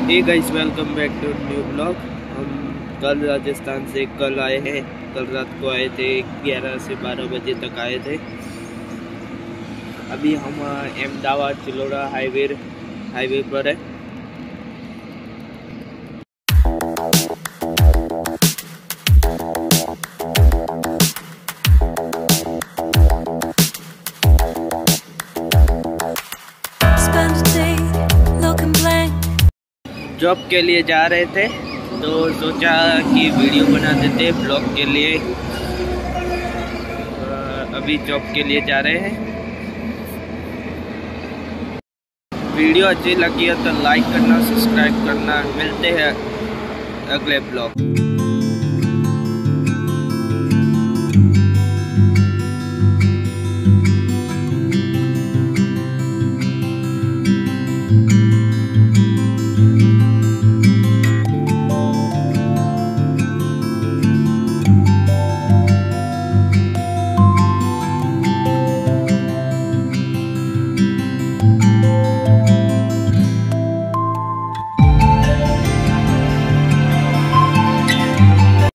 Hey guys, welcome back to new blog. हम कल राजस्थान से कल आए हैं। कल रात को आए थे, 11 से 12 बजे तक आए थे। अभी हम अहमदाबाद चिलोड़ा हाईवे पर है। जॉब के लिए जा रहे थे तो सोचा कि वीडियो बना देते ब्लॉग के लिए। अभी जॉब के लिए जा रहे हैं। वीडियो अच्छी लगी है तो लाइक करना, सब्सक्राइब करना। मिलते हैं अगले ब्लॉग।